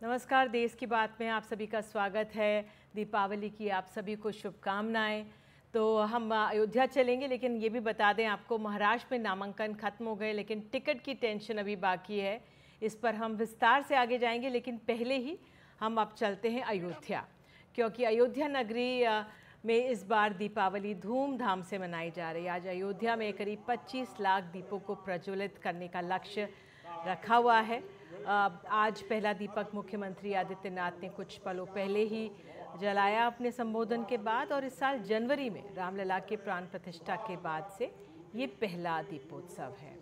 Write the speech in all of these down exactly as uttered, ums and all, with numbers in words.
नमस्कार, देश की बात में आप सभी का स्वागत है। दीपावली की आप सभी को शुभकामनाएं। तो हम अयोध्या चलेंगे, लेकिन ये भी बता दें आपको, महाराष्ट्र में नामांकन खत्म हो गए, लेकिन टिकट की टेंशन अभी बाकी है। इस पर हम विस्तार से आगे जाएंगे, लेकिन पहले ही हम अब चलते हैं अयोध्या, क्योंकि अयोध्या नगरी में इस बार दीपावली धूमधाम से मनाई जा रही है। आज अयोध्या में करीब पच्चीस लाख दीपों को प्रज्वलित करने का लक्ष्य रखा हुआ है। आज पहला दीपक मुख्यमंत्री आदित्यनाथ ने कुछ पलों पहले ही जलाया अपने संबोधन के बाद, और इस साल जनवरी में रामलला के प्राण प्रतिष्ठा के बाद से ये पहला दीपोत्सव है।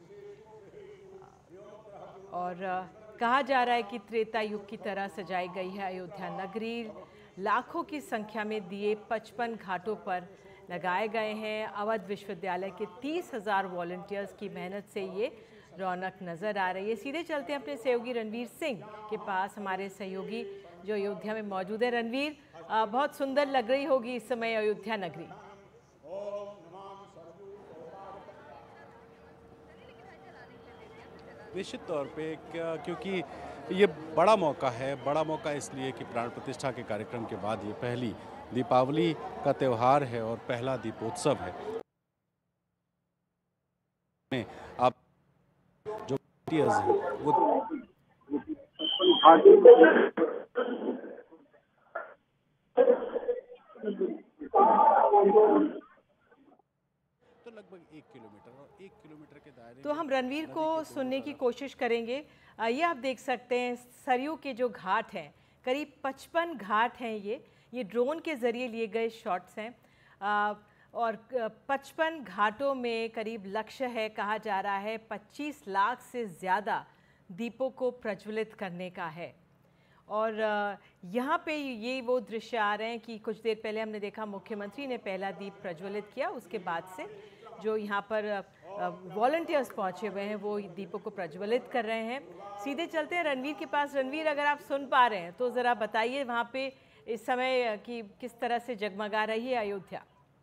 और कहा जा रहा है कि त्रेता युग की तरह सजाई गई है अयोध्या नगरी। लाखों की संख्या में दिए पचपन घाटों पर लगाए गए हैं। अवध विश्वविद्यालय के तीस हजार वॉलंटियर्स की मेहनत से ये रौनक नज़र आ रही है। सीधे चलते हैं अपने सहयोगी रणवीर सिंह के पास, हमारे सहयोगी जो अयोध्या में मौजूद है। रणवीर, बहुत सुंदर लग रही होगी इस समय अयोध्या नगरी। निश्चित तौर पे क्या, क्योंकि ये बड़ा मौका है। बड़ा मौका इसलिए कि प्राण प्रतिष्ठा के कार्यक्रम के बाद ये पहली दीपावली का त्यौहार है और पहला दीपोत्सव है। आप जो वो तो लगभग एक किलोमीटर और एक किलोमीटर के दायरे। तो हम रणवीर को सुनने की कोशिश करेंगे। ये आप देख सकते हैं सरयू के जो घाट हैं, करीब पचपन घाट हैं। ये ये ड्रोन के ज़रिए लिए गए शॉट्स हैं, और पचपन घाटों में करीब लक्ष्य है, कहा जा रहा है पच्चीस लाख से ज़्यादा दीपों को प्रज्वलित करने का है। और यहाँ पे ये वो दृश्य आ रहे हैं कि कुछ देर पहले हमने देखा मुख्यमंत्री ने पहला दीप प्रज्वलित किया, उसके बाद से जो यहाँ पर वॉलंटियर्स पहुँचे हुए हैं वो दीपों को प्रज्वलित कर रहे हैं। सीधे चलते हैं रणवीर के पास। रणवीर, अगर आप सुन पा रहे हैं तो ज़रा बताइए वहाँ पे इस समय कि किस तरह से जगमगा रही है अयोध्या।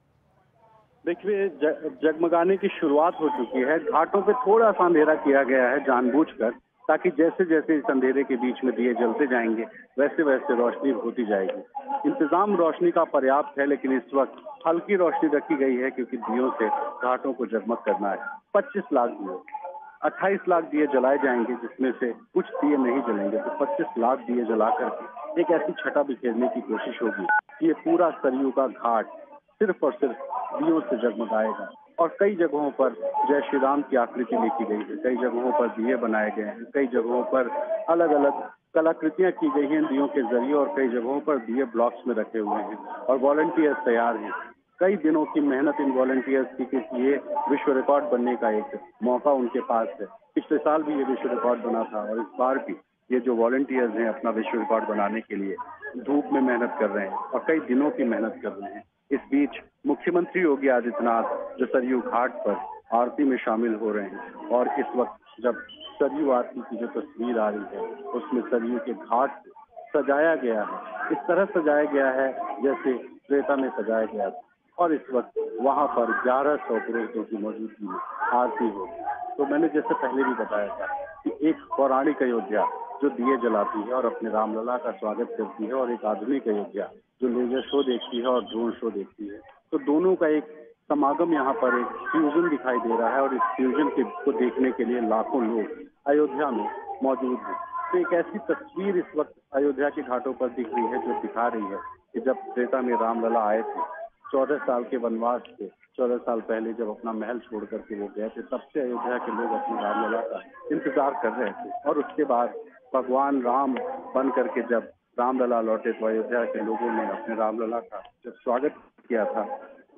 देखिए, जगमगाने की शुरुआत हो चुकी है। घाटों पे थोड़ा सा अंधेरा किया गया है जानबूझकर, ताकि जैसे जैसे इस अंधेरे के बीच में दिए जलते जाएंगे वैसे वैसे रोशनी होती जाएगी। इंतजाम रोशनी का पर्याप्त है, लेकिन इस वक्त हल्की रोशनी रखी गई है क्योंकि दियों से घाटों को जगमग करना है। पच्चीस लाख दिए, अट्ठाईस लाख दिए जलाए जाएंगे, जिसमें से कुछ दिए नहीं जलेंगे। तो पच्चीस लाख दिए जला करके एक ऐसी छटा बिखेरने की कोशिश होगी कि ये पूरा सरयू का घाट सिर्फ और सिर्फ दियों से जगमगाएगा। और कई जगहों पर जय श्री राम की आकृति लिखी गई है, कई जगहों पर दिए बनाए गए हैं, कई जगहों पर अलग अलग कलाकृतियां की गई हैं दियों के जरिए, और कई जगहों पर दिए ब्लॉक्स में रखे हुए हैं और वॉलंटियर्स तैयार हैं। कई दिनों की मेहनत इन वॉलंटियर्स की कि ये विश्व रिकॉर्ड बनने का एक मौका उनके पास है। पिछले साल भी ये विश्व रिकॉर्ड बना था, और इस बार भी ये जो वॉलंटियर्स हैं अपना विश्व रिकॉर्ड बनाने के लिए धूप में मेहनत कर रहे हैं और कई दिनों की मेहनत कर रहे हैं। इस बीच मुख्यमंत्री योगी आदित्यनाथ जो सरयू घाट पर आरती में शामिल हो रहे हैं, और इस वक्त जब सरयू आरती की जो तस्वीर आ रही है उसमें सरयू के घाट सजाया गया है, इस तरह सजाया गया है जैसे त्रेता में सजाया गया था। और इस वक्त वहां पर ग्यारह सौ पुरोहितों की मौजूदगी में आरती होगी। तो मैंने जैसे पहले भी बताया था कि एक पौराणिक अयोध्या जो दिए जलाती है और अपने रामलला का स्वागत करती है, और एक आधुनिक अयोध्या जो लेजर शो देखती है और ड्रोन शो देखती है, तो दोनों का एक समागम यहाँ पर एक फ्यूजन दिखाई दे रहा है। और इस फ्यूजन के को देखने के लिए लाखों लोग अयोध्या में मौजूद हैं। तो एक ऐसी तस्वीर इस वक्त अयोध्या के घाटों पर दिख रही है जो दिखा रही है कि जब त्रेता में रामलला आए थे, चौदह साल के वनवास से चौदह साल पहले जब अपना महल छोड़ करके वो गए थे, तब से अयोध्या के लोग अपने रामलला का इंतजार कर रहे थे। और उसके बाद भगवान राम बन करके जब रामलला लौटे तो अयोध्या के लोगों ने अपने रामलला का जब स्वागत किया था,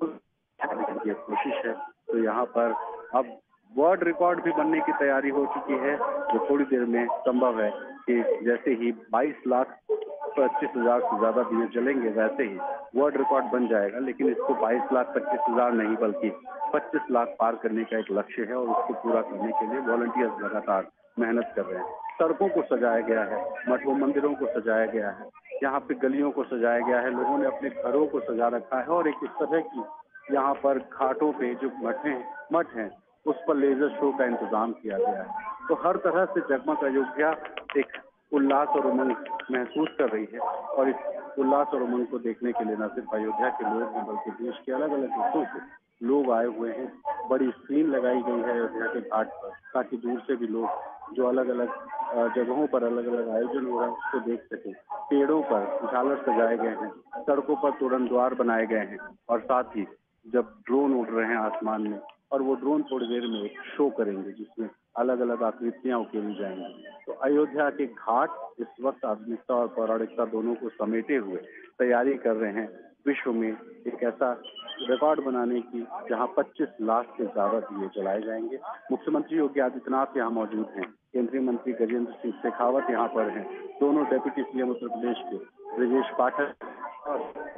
ये कोशिश है। तो यहाँ पर अब वर्ल्ड रिकॉर्ड भी बनने की तैयारी हो चुकी है, जो थोड़ी देर में संभव है कि जैसे ही बाईस लाख पच्चीस हजार से ज्यादा दिए जलेंगे वैसे ही वर्ल्ड रिकॉर्ड बन जाएगा। लेकिन इसको बाईस लाख पच्चीस हजार नहीं बल्कि पच्चीस लाख पार करने का एक लक्ष्य है, और उसको पूरा करने के लिए वॉलंटियर्स लगातार मेहनत कर रहे हैं। सड़कों को सजाया गया है, मठों मंदिरों को सजाया गया है, यहाँ पे गलियों को सजाया गया है, लोगों ने अपने घरों को सजा रखा है। और एक इस तरह की यहाँ पर घाटों पे जो मठ हैं मठ हैं उस पर लेजर शो का इंतजाम किया गया है। तो हर तरह से जगमग अयोध्या एक उल्लास और उमंग महसूस कर रही है। और इस उल्लास और उमंग को देखने के लिए न सिर्फ अयोध्या के लोग हैं बल्कि देश के अलग अलग हिस्सों से लोग आए हुए हैं। बड़ी स्क्रीन लगाई गई है अयोध्या के घाट पर ताकि दूर से भी लोग जो अलग अलग जगहों पर अलग अलग आयोजन हो रहा है उसको देख सकें। पेड़ों पर झालर सजाए गए हैं, सड़कों पर तोरण द्वार बनाए गए हैं और साथ ही जब ड्रोन उड़ रहे हैं आसमान में और वो ड्रोन थोड़ी देर में एक शो करेंगे जिसमें अलग अलग आकृतियां उकेरी जाएंगी। तो अयोध्या के घाट इस वक्त आधुनिकता और पौराणिकता दोनों को समेटे हुए तैयारी कर रहे हैं विश्व में एक ऐसा रिकॉर्ड बनाने की जहां पच्चीस लाख से ज्यादा दिए जलाए जाएंगे। मुख्यमंत्री योगी आदित्यनाथ यहाँ मौजूद हैं, केंद्रीय मंत्री गजेंद्र सिंह शेखावत यहाँ पर हैं, दोनों डेप्यूटी सीएम उत्तर प्रदेश के ब्रजेश पाठक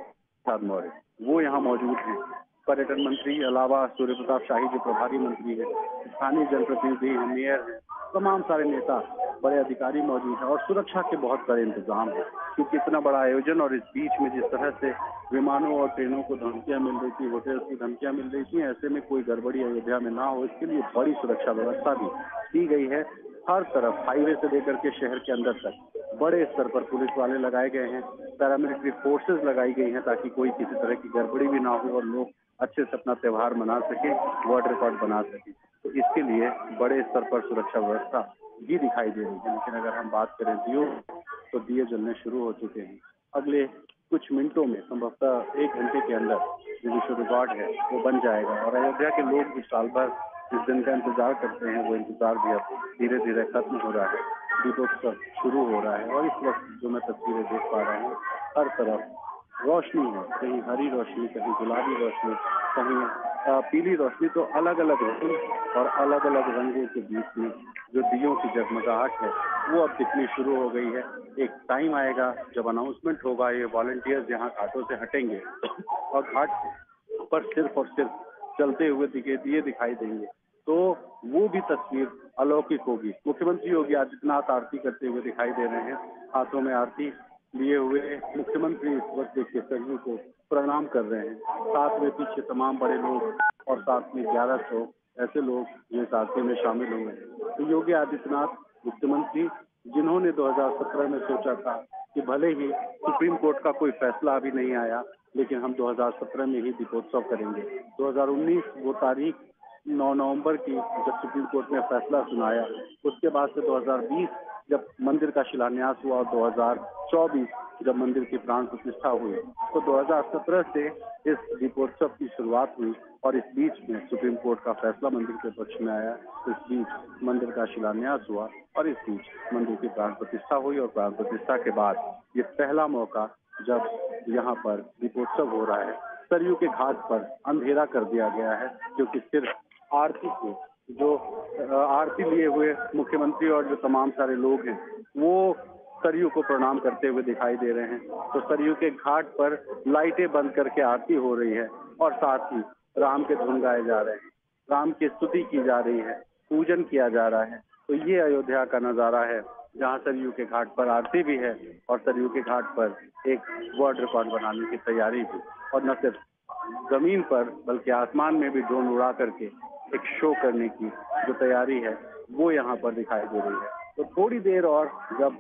और मौर्य वो यहाँ मौजूद हैं। पर्यटन मंत्री अलावा सूर्य प्रताप शाही जो प्रभारी मंत्री है, स्थानीय जनप्रतिनिधि मेयर है, तमाम सारे नेता बड़े अधिकारी मौजूद हैं और सुरक्षा के बहुत बड़े इंतजाम है क्योंकि इतना बड़ा आयोजन और इस बीच में जिस तरह से विमानों और ट्रेनों को धमकियां मिल रही थी, होटल्स की धमकियां मिल रही थी, ऐसे में कोई गड़बड़ी अयोध्या में ना हो इसके लिए बड़ी सुरक्षा व्यवस्था भी की गई है। हर तरफ हाईवे से लेकर के शहर के अंदर तक बड़े स्तर पर पुलिस वाले लगाए गए हैं, पैरामिलिट्री फोर्सेज लगाई गई हैं ताकि कोई किसी तरह की गड़बड़ी भी ना हो और लोग अच्छे से अपना त्योहार मना सके, वर्ल्ड रिकॉर्ड बना सके। तो इसके लिए बड़े स्तर पर सुरक्षा व्यवस्था भी दिखाई दे रही है। लेकिन अगर हम बात करें दियों तो दिए जलने शुरू हो चुके हैं। अगले कुछ मिनटों में संभवतः एक घंटे के अंदर जो विश्व रिकॉर्ड है वो बन जाएगा और अयोध्या के लोग भी साल भर इस दिन का इंतजार करते हैं, वो इंतजार भी अब धीरे धीरे खत्म हो रहा है। दीपोत्सव शुरू हो रहा है और इस वक्त जो मैं तस्वीरें देख पा रहा हूँ हर तरफ रोशनी है, कहीं हरी रोशनी, कहीं गुलाबी रोशनी, कहीं पीली रोशनी। तो अलग अलग रंग और अलग अलग रंगों के बीच में जो दियों की जगमगाहट है वो अब दिखनी शुरू हो गई है। एक टाइम आएगा जब अनाउंसमेंट होगा, ये वॉलंटियर्स यहाँ घाटों से हटेंगे और घाट पर सिर्फ और सिर्फ चलते हुए दिखे दिए दिखाई देंगे तो वो भी तस्वीर अलौकिक होगी। मुख्यमंत्री योगी आदित्यनाथ आरती करते हुए दिखाई दे रहे हैं, हाथों में आरती लिए हुए मुख्यमंत्री इस वक्त देखिए सरयू को प्रणाम कर रहे हैं। साथ में पीछे तमाम बड़े लोग और साथ में ग्यारह सौ ऐसे लोग जो इस आरती में शामिल हुए। तो योगी आदित्यनाथ मुख्यमंत्री जिन्होंने दो हज़ार सत्रह में सोचा था कि भले ही सुप्रीम कोर्ट का कोई फैसला अभी नहीं आया लेकिन हम दो हज़ार सत्रह में ही दीपोत्सव करेंगे। दो हज़ार उन्नीस वो तारीख नौ नवंबर की जब सुप्रीम कोर्ट ने फैसला सुनाया, उसके बाद से दो हज़ार बीस जब मंदिर का शिलान्यास हुआ और दो हज़ार चौबीस जब मंदिर की प्राण प्रतिष्ठा हुई, तो दो हज़ार सत्रह से इस दीपोत्सव की शुरुआत हुई और इस बीच में सुप्रीम कोर्ट का फैसला मंदिर के पक्ष में आया। इस बीच मंदिर का शिलान्यास हुआ और इस बीच मंदिर की प्राण प्रतिष्ठा हुई और प्राण प्रतिष्ठा के बाद ये पहला मौका जब यहाँ पर दीपोत्सव हो रहा है। सरयू के घाट पर अंधेरा कर दिया गया है क्योंकि सिर्फ आरती को जो आरती लिए हुए मुख्यमंत्री और जो तमाम सारे लोग हैं वो सरयू को प्रणाम करते हुए दिखाई दे रहे हैं। तो सरयू के घाट पर लाइटें बंद करके आरती हो रही है और साथ ही राम के धुन गाए जा रहे हैं, राम की स्तुति की जा रही है, पूजन किया जा रहा है। तो ये अयोध्या का नजारा है जहाँ सरयू के घाट पर आरती भी है और सरयू के घाट पर एक वर्ल्ड रिकॉर्ड बनाने की तैयारी भी, और न सिर्फ जमीन पर बल्कि आसमान में भी ड्रोन उड़ा करके एक शो करने की जो तैयारी है वो यहाँ पर दिखाई दे रही है। तो थोड़ी देर और जब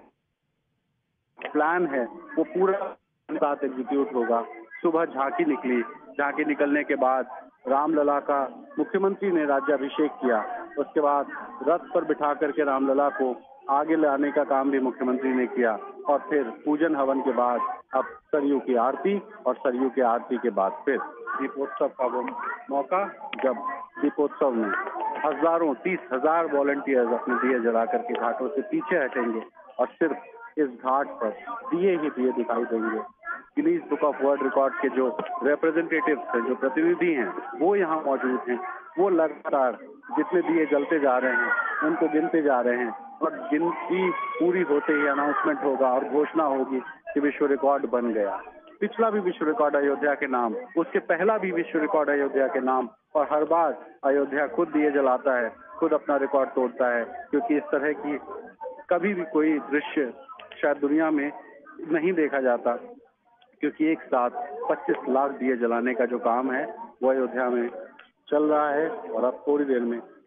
प्लान है वो पूरा साथ एग्जीक्यूट होगा। सुबह झांकी निकली, झांकी निकलने के बाद रामलला का मुख्यमंत्री ने राज्याभिषेक किया, उसके बाद रथ पर बिठा करके रामलला को आगे लाने का काम भी मुख्यमंत्री ने किया और फिर पूजन हवन के बाद अब सरयू की आरती और सरयू की आरती के बाद फिर दीपोत्सव का वो मौका जब दीपोत्सव में हजारों तीस हजार वॉलंटियर्स अपने दिए जला करके घाटों से पीछे हटेंगे और सिर्फ इस घाट पर दिए ही दिए दिखाई देंगे। Guinness Book of World Record के जो रिप्रेजेंटेटिव्स हैं, जो प्रतिनिधि हैं, वो यहाँ मौजूद हैं। वो लगातार जितने दिए जलते जा रहे हैं उनको गिनते जा रहे हैं और गिनती पूरी होते ही अनाउंसमेंट होगा और घोषणा होगी कि विश्व रिकॉर्ड बन गया। पिछला भी विश्व रिकॉर्ड अयोध्या के नाम, उसके पहला भी विश्व रिकॉर्ड अयोध्या के नाम, और हर बार अयोध्या खुद दिए जलाता है, खुद अपना रिकॉर्ड तोड़ता है क्योंकि इस तरह की कभी भी कोई दृश्य शायद दुनिया में नहीं देखा जाता क्योंकि एक साथ पच्चीस लाख दिए जलाने का जो काम है वो अयोध्या में चल रहा है और अब थोड़ी देर में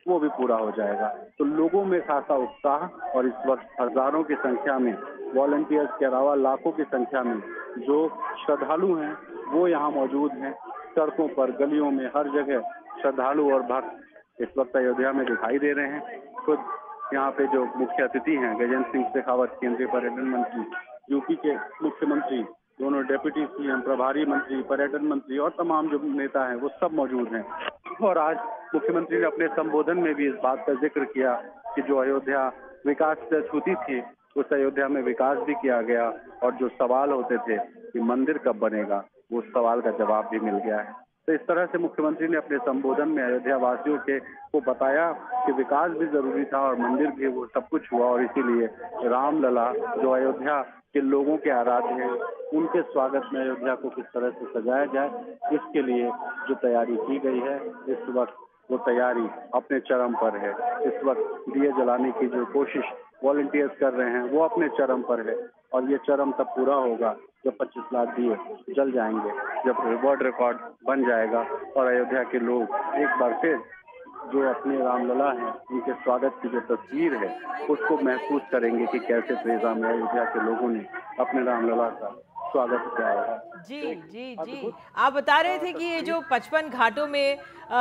वो भी पूरा हो जाएगा। तो लोगों में खासा उत्साह और इस वक्त हजारों की संख्या में, वॉलंटियर्स के अलावा लाखों की संख्या में जो श्रद्धालु हैं वो यहाँ मौजूद हैं। सड़कों पर, गलियों में, हर जगह श्रद्धालु और भक्त इस वक्त अयोध्या में दिखाई दे रहे हैं। खुद यहाँ पे जो मुख्य अतिथि हैं, गजेंद्र सिंह शेखावत, केंद्रीय पर्यटन मंत्री, यूपी के मुख्यमंत्री, दोनों डेप्यूटी सीएम, प्रभारी मंत्री, पर्यटन मंत्री और तमाम जो नेता हैं वो सब मौजूद हैं। और आज मुख्यमंत्री ने अपने संबोधन में भी इस बात का जिक्र किया कि जो अयोध्या विकास से छूती थी उस अयोध्या में विकास भी किया गया, और जो सवाल होते थे कि मंदिर कब बनेगा, वो सवाल का जवाब भी मिल गया है। तो इस तरह से मुख्यमंत्री ने अपने संबोधन में अयोध्या वासियों के को बताया कि विकास भी जरूरी था और मंदिर भी, वो सब कुछ हुआ, और इसीलिए रामलला जो अयोध्या के लोगों के आराध्य हैं, उनके स्वागत में अयोध्या को किस तरह से सजाया जाए, इसके लिए जो तैयारी की गई है, इस वक्त वो तैयारी अपने चरम पर है। इस वक्त दिए जलाने की जो कोशिश वॉलंटियर्स कर रहे हैं वो अपने चरम पर है, और ये चरम तब पूरा होगा जब पच्चीस लाख दिए जल जाएंगे, जब वर्ल्ड रिकॉर्ड बन जाएगा और अयोध्या के लोग एक बार फिर जो अपने रामलला हैं उनके स्वागत की जो तस्वीर है उसको महसूस करेंगे कि कैसे त्रेजा में अयोध्या के लोगों ने अपने रामलला का स्वागत किया है। जी जी जी, आप बता रहे थे कि ये जो पचपन घाटों में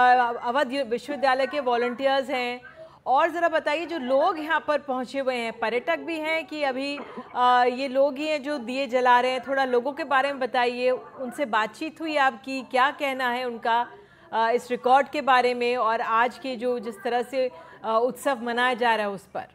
अवध विश्वविद्यालय के वॉलंटियर्स हैं, और ज़रा बताइए जो लोग यहाँ पर पहुँचे हुए हैं, पर्यटक भी हैं कि अभी आ, ये लोग ही हैं जो दिए जला रहे हैं? थोड़ा लोगों के बारे में बताइए, उनसे बातचीत हुई आपकी, क्या कहना है उनका आ, इस रिकॉर्ड के बारे में और आज के जो जिस तरह से आ, उत्सव मनाया जा रहा है उस पर?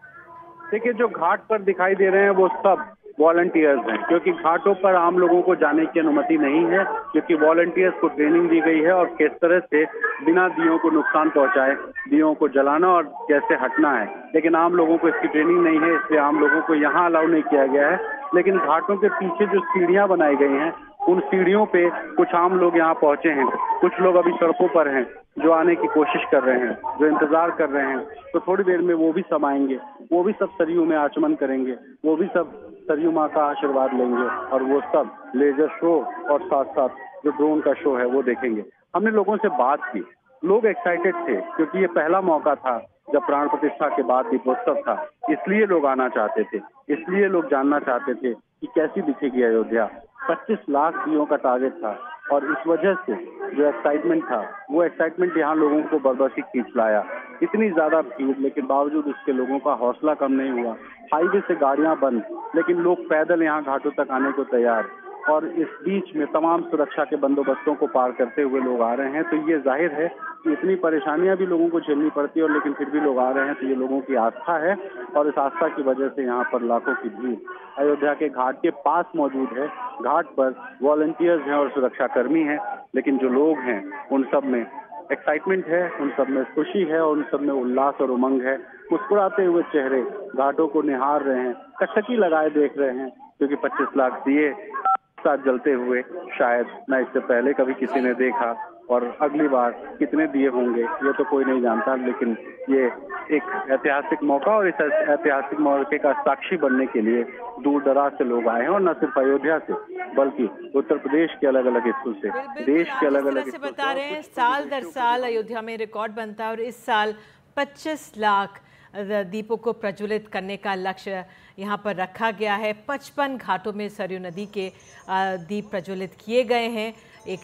देखिए, जो घाट पर दिखाई दे रहे हैं वो सब वॉलंटियर्स हैं, क्योंकि घाटों पर आम लोगों को जाने की अनुमति नहीं है, क्योंकि वॉलंटियर्स को ट्रेनिंग दी गई है और किस तरह से बिना दियों को नुकसान पहुंचाए दियों को जलाना और कैसे हटना है। लेकिन आम लोगों को इसकी ट्रेनिंग नहीं है, इसलिए आम लोगों को यहाँ अलाउ नहीं किया गया है। लेकिन घाटों के पीछे जो सीढ़ियाँ बनाई गई हैं, उन सीढ़ियों पे कुछ आम लोग यहाँ पहुंचे हैं, कुछ लोग अभी सड़कों पर हैं जो आने की कोशिश कर रहे हैं, जो इंतजार कर रहे हैं। तो थोड़ी देर में वो भी सब आएंगे, वो भी सब सरयू में आचमन करेंगे, वो भी सब सरयू माँ का आशीर्वाद लेंगे, और वो सब लेजर शो और साथ साथ जो ड्रोन का शो है वो देखेंगे। हमने लोगों से बात की, लोग एक्साइटेड थे क्योंकि ये पहला मौका था जब प्राण प्रतिष्ठा के बाद दीपोत्सव था, इसलिए लोग आना चाहते थे, इसलिए लोग जानना चाहते थे कि कैसी दिखेगी अयोध्या। पच्चीस लाख दियों का टारगेट था, और इस वजह से जो एक्साइटमेंट था वो एक्साइटमेंट यहाँ लोगों को बरबसी खींच लाया। इतनी ज्यादा भीड़, लेकिन बावजूद इसके लोगों का हौसला कम नहीं हुआ। हाईवे से गाड़ियां बंद, लेकिन लोग पैदल यहाँ घाटों तक आने को तैयार, और इस बीच में तमाम सुरक्षा के बंदोबस्तों को पार करते हुए लोग आ रहे हैं। तो ये जाहिर है कि इतनी परेशानियां भी लोगों को झेलनी पड़ती है, और लेकिन फिर भी लोग आ रहे हैं, तो ये लोगों की आस्था है, और इस आस्था की वजह से यहाँ पर लाखों की भीड़ अयोध्या के घाट के पास मौजूद है। घाट पर वॉलंटियर्स हैं और सुरक्षाकर्मी हैं, लेकिन जो लोग हैं उन सब में एक्साइटमेंट है, उन सब में खुशी है, और उन सब में उल्लास और उमंग है। मुस्कुराते हुए चेहरे घाटों को निहार रहे हैं, टकटकी लगाए देख रहे हैं, क्योंकि पच्चीस लाख दिए साथ जलते हुए शायद न इससे पहले कभी किसी ने देखा, और अगली बार कितने दिए होंगे ये तो कोई नहीं जानता। लेकिन ये एक ऐतिहासिक मौका, और इस ऐतिहासिक मौके का साक्षी बनने के लिए दूर दराज से लोग आए हैं, और न सिर्फ अयोध्या से बल्कि उत्तर प्रदेश के अलग अलग हिस्सों से, देश के अलग अलग हिस्सों से। बता रहे हैं साल दर साल अयोध्या में रिकॉर्ड बनता है, और इस साल पच्चीस लाख दीपों को प्रज्वलित करने का लक्ष्य यहाँ पर रखा गया है। पचपन घाटों में सरयू नदी के दीप प्रज्वलित किए गए हैं। एक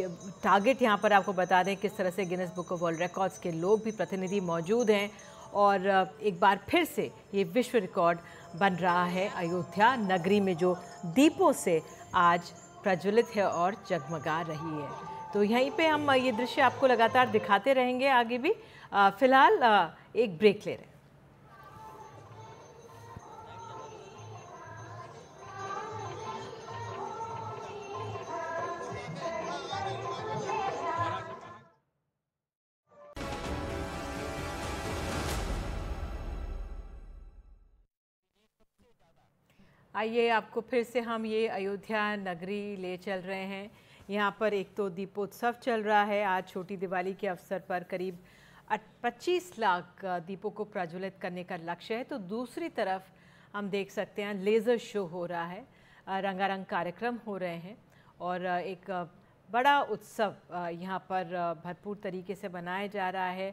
टारगेट यहाँ पर आपको बता दें किस तरह से Guinness Book of World Records के लोग भी प्रतिनिधि मौजूद हैं, और एक बार फिर से ये विश्व रिकॉर्ड बन रहा है अयोध्या नगरी में, जो दीपों से आज प्रज्वलित है और जगमगा रही है। तो यहीं पे हम ये दृश्य आपको लगातार दिखाते रहेंगे आगे भी। फिलहाल एक ब्रेक ले रहे हैं। आइए आपको फिर से हम ये अयोध्या नगरी ले चल रहे हैं। यहाँ पर एक तो दीपोत्सव चल रहा है, आज छोटी दिवाली के अवसर पर करीब पच्चीस लाख दीपों को प्रज्वलित करने का लक्ष्य है। तो दूसरी तरफ हम देख सकते हैं लेज़र शो हो रहा है, रंगारंग कार्यक्रम हो रहे हैं, और एक बड़ा उत्सव यहाँ पर भरपूर तरीके से मनाया जा रहा है।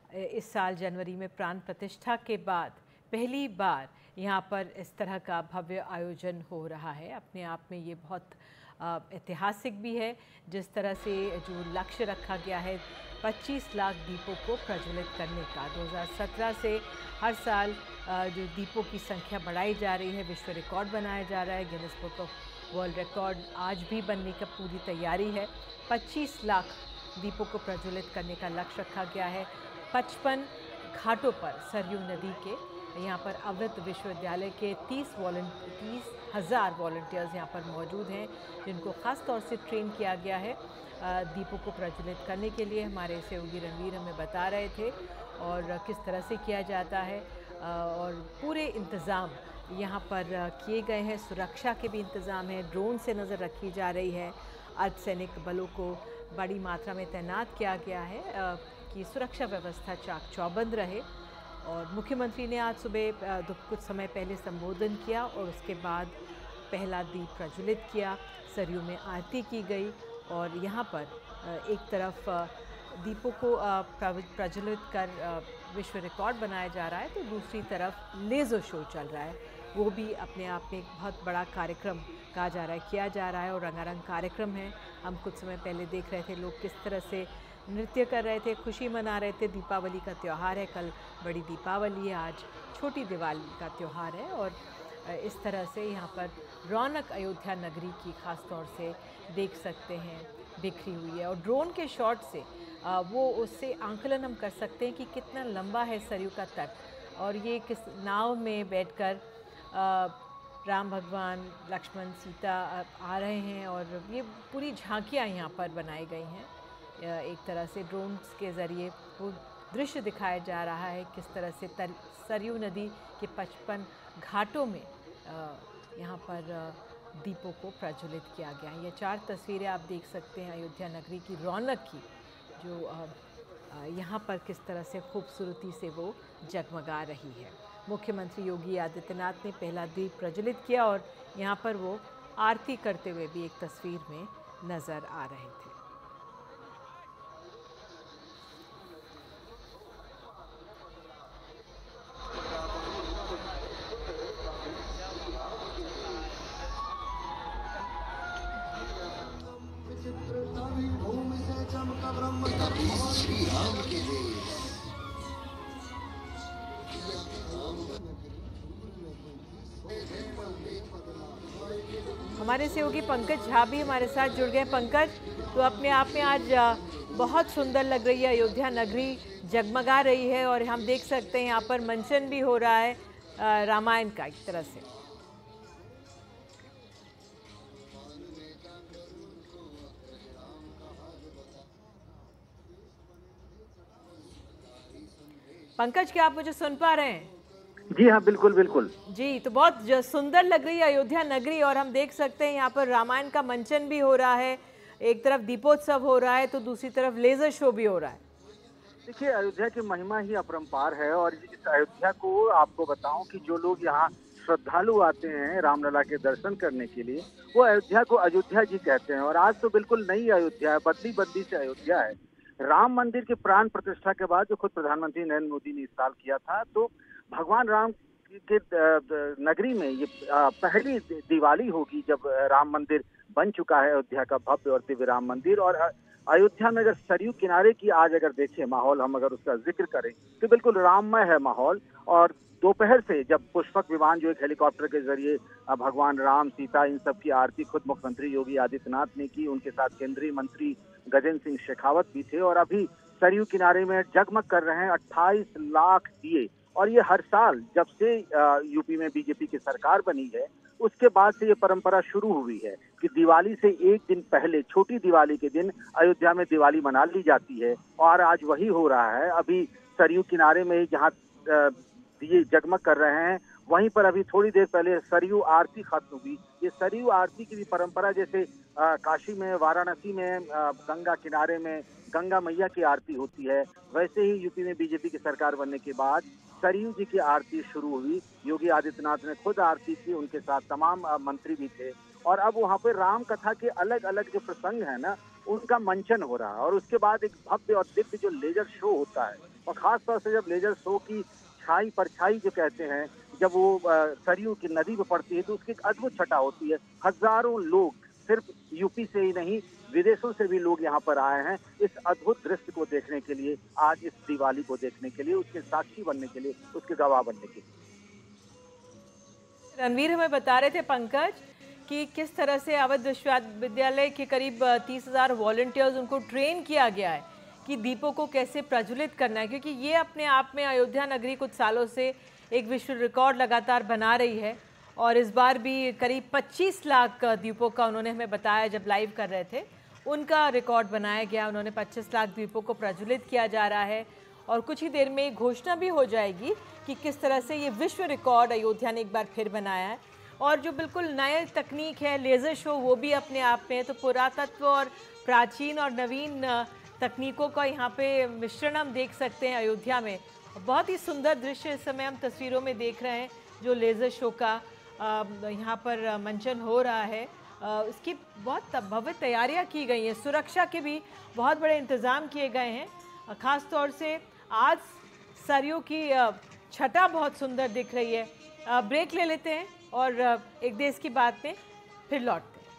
इस साल जनवरी में प्राण प्रतिष्ठा के बाद पहली बार यहाँ पर इस तरह का भव्य आयोजन हो रहा है। अपने आप में ये बहुत ऐतिहासिक भी है। जिस तरह से जो लक्ष्य रखा गया है पच्चीस लाख दीपों को प्रज्वलित करने का, दो हज़ार सत्रह से हर साल जो दीपों की संख्या बढ़ाई जा रही है, विश्व रिकॉर्ड बनाया जा रहा है। Guinness Book of World Record आज भी बनने का पूरी तैयारी है। पच्चीस लाख दीपों को प्रज्वलित करने का लक्ष्य रखा गया है। पचपन घाटों पर सरयू नदी के यहाँ पर अमृत विश्वविद्यालय के तीस वॉलंटियर तीस हज़ार वॉलंटियर्स यहाँ पर मौजूद हैं, जिनको ख़ास तौर से ट्रेन किया गया है दीपों को प्रज्वलित करने के लिए। हमारे सहयोगी रणवीर हमें बता रहे थे और किस तरह से किया जाता है, और पूरे इंतज़ाम यहाँ पर किए गए हैं। सुरक्षा के भी इंतज़ाम है, ड्रोन से नज़र रखी जा रही है। अर्धसैनिक बलों को बड़ी मात्रा में तैनात किया गया है कि सुरक्षा व्यवस्था चाक चौबंद रहे। और मुख्यमंत्री ने आज सुबह कुछ समय पहले संबोधन किया और उसके बाद पहला दीप प्रज्वलित किया। सरयू में आरती की गई और यहाँ पर एक तरफ दीपों को प्रज्वलित कर विश्व रिकॉर्ड बनाया जा रहा है, तो दूसरी तरफ लेज़र शो चल रहा है। वो भी अपने आप में एक बहुत बड़ा कार्यक्रम कहा जा रहा है, किया जा रहा है और रंगारंग कार्यक्रम है। हम कुछ समय पहले देख रहे थे लोग किस तरह से नृत्य कर रहे थे, खुशी मना रहे थे। दीपावली का त्यौहार है, कल बड़ी दीपावली है, आज छोटी दिवाली का त्यौहार है। और इस तरह से यहाँ पर रौनक अयोध्या नगरी की ख़ास तौर से देख सकते हैं बिखरी हुई है। और ड्रोन के शॉट से वो उससे आंकलन हम कर सकते हैं कि कितना लंबा है सरयू का तट, और ये किस नाव में बैठकर राम भगवान, लक्ष्मण, सीता आ रहे हैं। और ये पूरी झांकियाँ यहाँ पर बनाई गई हैं। एक तरह से ड्रोन्स के ज़रिए वो दृश्य दिखाया जा रहा है किस तरह से तर सरयू नदी के पचपन घाटों में यहाँ पर दीपों को प्रज्वलित किया गया है। ये चार तस्वीरें आप देख सकते हैं अयोध्या नगरी की रौनक की, जो यहाँ पर किस तरह से खूबसूरती से वो जगमगा रही है। मुख्यमंत्री योगी आदित्यनाथ ने पहला दीप प्रज्वलित किया और यहाँ पर वो आरती करते हुए भी एक तस्वीर में नज़र आ रहे थे। हमारे सहयोगी पंकज झा भी हमारे साथ जुड़ गए। पंकज, तो अपने आप में आज बहुत सुंदर लग रही है अयोध्या नगरी, जगमगा रही है और हम देख सकते हैं यहाँ पर मंचन भी हो रहा है रामायण का एक तरह से। पंकज, क्या आप मुझे सुन पा रहे हैं? जी हाँ, बिल्कुल बिल्कुल जी। तो बहुत सुंदर लग रही है अयोध्या नगरी और हम देख सकते हैं यहाँ पर रामायण का मंचन भी हो रहा है, एक तरफ दीपोत्सव हो रहा है तो दूसरी तरफ लेजर शो भी हो रहा है। देखिए, अयोध्या की महिमा ही अपरंपार है और इस अयोध्या को आपको बताऊं कि जो लोग यहाँ श्रद्धालु आते हैं रामलला के दर्शन करने के लिए, वो अयोध्या को अयोध्या जी कहते हैं। और आज तो बिल्कुल नई अयोध्या है, बदली बदली से अयोध्या है। राम मंदिर के प्राण प्रतिष्ठा के बाद जो खुद प्रधानमंत्री नरेंद्र मोदी ने इस साल किया था, तो भगवान राम के नगरी में ये पहली दिवाली होगी जब राम मंदिर बन चुका है, अयोध्या का भव्य और दिव्य राम मंदिर। और अयोध्या में अगर सरयू किनारे की आज अगर देखें माहौल, हम अगर उसका जिक्र करें तो बिल्कुल राममय है माहौल। और दोपहर से जब पुष्पक विमान जो एक हेलीकॉप्टर के जरिए भगवान राम, सीता, इन सब की आरती खुद मुख्यमंत्री योगी आदित्यनाथ ने की, उनके साथ केंद्रीय मंत्री गजेंद्र सिंह शेखावत भी थे। और अभी सरयू किनारे में जगमग कर रहे हैं अट्ठाईस लाख दिए। और ये हर साल जब से यूपी में बीजेपी की सरकार बनी है उसके बाद से ये परंपरा शुरू हुई है कि दिवाली से एक दिन पहले, छोटी दिवाली के दिन अयोध्या में दिवाली मना ली जाती है। और आज वही हो रहा है। अभी सरयू किनारे में जहाँ दिए जगमग कर रहे हैं, वहीं पर अभी थोड़ी देर पहले सरयू आरती खत्म हुई। ये सरयू आरती की भी परंपरा, जैसे आ, काशी में, वाराणसी में आ, गंगा किनारे में गंगा मैया की आरती होती है, वैसे ही यूपी में बीजेपी की सरकार बनने के बाद सरयू जी की आरती शुरू हुई। योगी आदित्यनाथ ने खुद आरती की, उनके साथ तमाम आ, मंत्री भी थे। और अब वहाँ पे राम कथा के अलग अलग जो प्रसंग है ना, उनका मंचन हो रहा है। और उसके बाद एक भव्य और दिव्य जो लेजर शो होता है, और खासतौर से जब लेजर शो की छाई परछाई जो कहते हैं, जब वो सरयू की नदी में पड़ती है तो उसकी एक अद्भुत छटा होती है। हजारों लोग सिर्फ यूपी से ही नहीं, विदेशों से भी लोग यहाँ पर आए हैं इस अद्भुत दृश्य को देखने के लिए, आज इस दिवाली को देखने के लिए, उसके साक्षी बनने के लिए, उसके गवाह बनने के लिए। रणवीर हमें बता रहे थे पंकज कि किस तरह से अवध विश्वविद्यालय के करीब तीस हजार वॉलंटियर्स उनको ट्रेन किया गया है कि दीपों को कैसे प्रज्वलित करना है, क्योंकि ये अपने आप में अयोध्या नगरी कुछ सालों से एक विश्व रिकॉर्ड लगातार बना रही है। और इस बार भी करीब पच्चीस लाख दीपों का उन्होंने हमें बताया जब लाइव कर रहे थे, उनका रिकॉर्ड बनाया गया। उन्होंने पच्चीस लाख दीपों को प्रज्वलित किया जा रहा है और कुछ ही देर में घोषणा भी हो जाएगी कि किस तरह से ये विश्व रिकॉर्ड अयोध्या ने एक बार फिर बनाया है। और जो बिल्कुल नए तकनीक है लेज़र शो, वो भी अपने आप में, तो पुरातत्व और प्राचीन और नवीन तकनीकों का यहाँ पे मिश्रण हम देख सकते हैं अयोध्या में। बहुत ही सुंदर दृश्य इस समय हम तस्वीरों में देख रहे हैं जो लेज़र शो का यहाँ पर मंचन हो रहा है। इसकी बहुत भव्य तैयारियाँ की गई हैं, सुरक्षा के भी बहुत बड़े इंतज़ाम किए गए हैं। ख़ास तौर से आज सरयू की छटा बहुत सुंदर दिख रही है। ब्रेक ले लेते हैं और एक देश की बात में फिर लौटते हैं।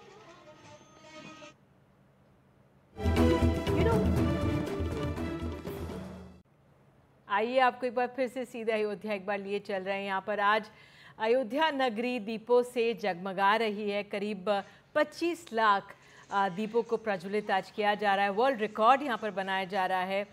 आइए आपको एक बार फिर से सीधे अयोध्या एक बार लिए चल रहे हैं। यहाँ पर आज अयोध्या नगरी दीपों से जगमगा रही है। करीब पच्चीस लाख दीपों को प्रज्वलित आज किया जा रहा है। वर्ल्ड रिकॉर्ड यहाँ पर बनाया जा रहा है।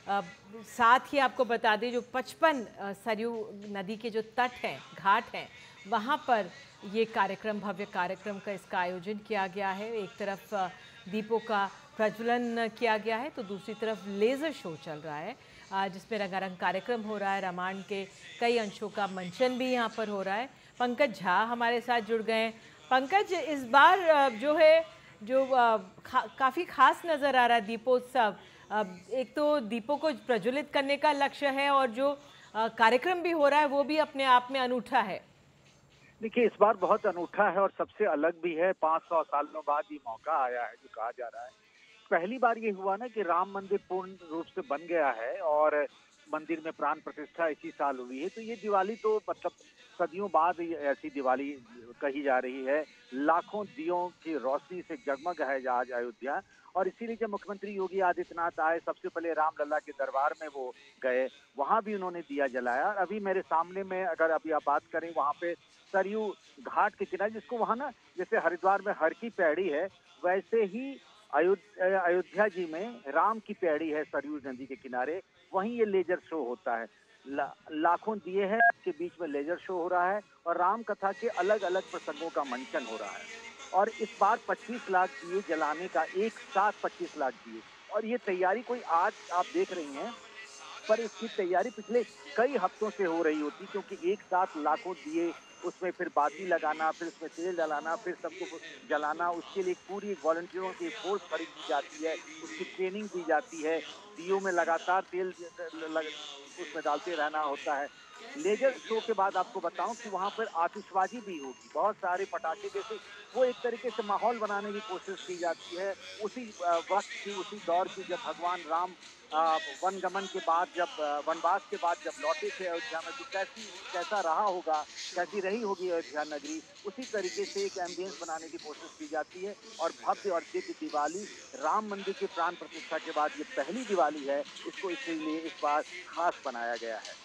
साथ ही आपको बता दें जो पचपन सरयू नदी के जो तट हैं, घाट हैं, वहाँ पर ये कार्यक्रम, भव्य कार्यक्रम का इसका आयोजन किया गया है। एक तरफ दीपों का प्रज्वलन किया गया है तो दूसरी तरफ लेज़र शो चल रहा है जिसमें रंगारंग कार्यक्रम हो रहा है। रामायण के कई अंशों का मंचन भी यहाँ पर हो रहा है। पंकज झा हमारे साथ जुड़ गए हैं। पंकज, इस बार जो है जो खा, काफ़ी खास नज़र आ रहा है दीपोत्सव। एक तो दीपों को प्रज्वलित करने का लक्ष्य है और जो कार्यक्रम भी हो रहा है वो भी अपने आप में अनूठा है। देखिए, इस बार बहुत अनूठा है और सबसे अलग भी है। पाँच सौ सालों बाद ये मौका आया है जो कहा जा रहा है। पहली बार ये हुआ ना कि राम मंदिर पूर्ण रूप से बन गया है और मंदिर में प्राण प्रतिष्ठा इसी साल हुई है। तो ये दिवाली तो मतलब सदियों बाद ऐसी दिवाली कही जा रही है। लाखों दियों की रोशनी से जगमग है आज अयोध्या। और इसीलिए जब मुख्यमंत्री योगी आदित्यनाथ आए, सबसे पहले रामलला के दरबार में वो गए, वहाँ भी उन्होंने दिया जलाया। अभी मेरे सामने में अगर अभी आप बात करें, वहाँ पे सरयू घाट के किनारे, जिसको वहाँ ना जैसे हरिद्वार में हर की पैड़ी है, वैसे ही अयोध्या अयोध्या जी में राम की पैड़ी है सरयू नदी के किनारे, वहीं ये लेजर शो होता है। ला, लाखों दिए हैं के बीच में लेजर शो हो रहा है और राम कथा के अलग अलग प्रसंगों का मंचन हो रहा है। और इस बार पच्चीस लाख दिए जलाने का, एक साथ पच्चीस लाख दिए। और ये तैयारी कोई आज आप देख रही हैं, पर इसकी तैयारी पिछले कई हफ्तों से हो रही होती, क्योंकि एक साथ लाखों दिए, उसमें फिर बाती लगाना, फिर उसमें तेल जलाना, फिर सबको जलाना, उसके लिए पूरी वॉलंटियरों की फोर्स खड़ी की जाती है, उसकी ट्रेनिंग दी जाती है। दियों में लगातार तेल लग, उसमें डालते रहना होता है। लेजर शो के बाद आपको बताऊं कि वहाँ पर आतिशबाजी भी होगी, बहुत सारे पटाखे, जैसे वो एक तरीके से माहौल बनाने की कोशिश की जाती है। उसी वक्त की, उसी दौर की, जब भगवान राम वनगमन के बाद, जब वनवास के बाद जब लौटे थे अयोध्या में, तो कैसी कैसा रहा होगा, कैसी रही होगी अयोध्या नगरी, उसी तरीके से एक एम्बियंस बनाने की कोशिश की जाती है। और भव्य और दिव्य दिवाली, राम मंदिर की प्राण प्रतिष्ठा के बाद ये पहली दिवाली है, इसको इसलिए इस बार खास बनाया गया है।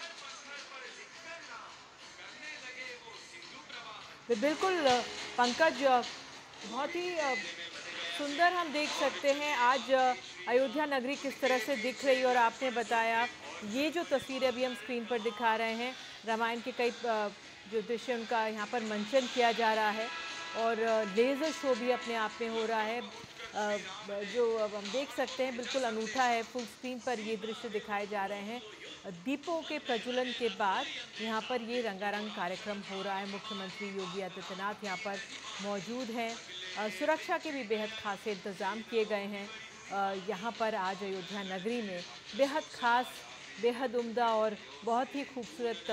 बिल्कुल पंकज, बहुत ही सुंदर हम देख सकते हैं आज अयोध्या नगरी किस तरह से दिख रही है। और आपने बताया ये जो तस्वीरें अभी हम स्क्रीन पर दिखा रहे हैं, रामायण के कई जो दृश्य उनका यहाँ पर मंचन किया जा रहा है और लेज़र शो भी अपने आप में हो रहा है जो अब हम देख सकते हैं, बिल्कुल अनूठा है। फुल स्क्रीन पर ये दृश्य दिखाए जा रहे हैं। दीपों के प्रज्वलन के बाद यहाँ पर ये रंगारंग कार्यक्रम हो रहा है। मुख्यमंत्री योगी आदित्यनाथ यहाँ पर मौजूद हैं। सुरक्षा के भी बेहद खास इंतज़ाम किए गए हैं। यहाँ पर आज अयोध्या नगरी में बेहद खास, बेहद उम्दा और बहुत ही खूबसूरत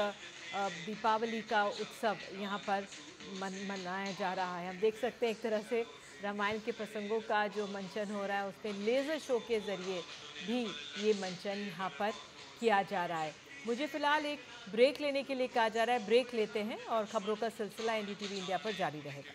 दीपावली का उत्सव यहाँ पर मन मनाया जा रहा है। हम देख सकते हैं एक तरह से रामायण के प्रसंगों का जो मंचन हो रहा है उसमें लेज़र शो के ज़रिए भी ये मंचन यहाँ पर किया जा रहा है। मुझे फ़िलहाल एक ब्रेक लेने के लिए कहा जा रहा है, ब्रेक लेते हैं और ख़बरों का सिलसिला N D T V India पर जारी रहेगा।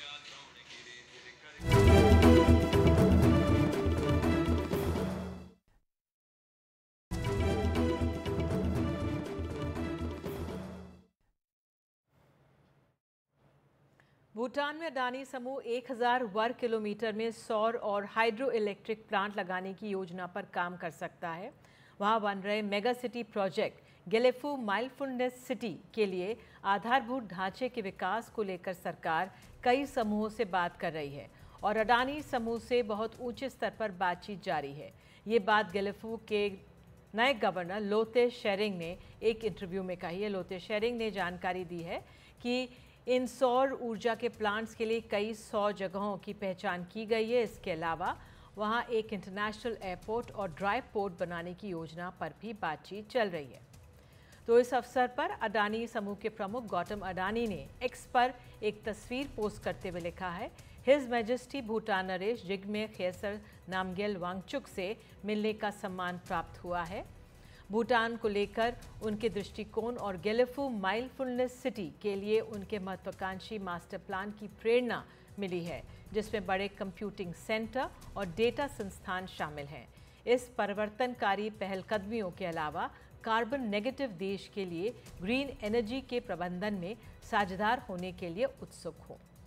भूटान में अडानी समूह एक हज़ार वर्ग किलोमीटर में सौर और हाइड्रो इलेक्ट्रिक प्लांट लगाने की योजना पर काम कर सकता है। वहां बन रहे mega city project Gelephu mindfulness city के लिए आधारभूत ढांचे के विकास को लेकर सरकार कई समूहों से बात कर रही है और अडानी समूह से बहुत ऊंचे स्तर पर बातचीत जारी है। ये बात गेलेफू के नए गवर्नर लोते शेरिंग ने एक इंटरव्यू में कही है। लोते शेरिंग ने जानकारी दी है कि इन सौर ऊर्जा के प्लांट्स के लिए कई सौ जगहों की पहचान की गई है। इसके अलावा वहां एक इंटरनेशनल एयरपोर्ट और ड्राई पोर्ट बनाने की योजना पर भी बातचीत चल रही है। तो इस अवसर पर अडानी समूह के प्रमुख गौतम अडानी ने एक्स पर एक तस्वीर पोस्ट करते हुए लिखा है, हिज मैजेस्टी भूटान नरेश जिग्मे खेसर नामग्याल वांगचुक से मिलने का सम्मान प्राप्त हुआ है। भूटान को लेकर उनके दृष्टिकोण और गेलेफू माइलफुलनेस सिटी के लिए उनके महत्वाकांक्षी मास्टर प्लान की प्रेरणा मिली है, जिसमें बड़े कंप्यूटिंग सेंटर और डेटा संस्थान शामिल हैं। इस परिवर्तनकारी पहलकदमियों के अलावा कार्बन नेगेटिव देश के लिए ग्रीन एनर्जी के प्रबंधन में साझेदार होने के लिए उत्सुक हों।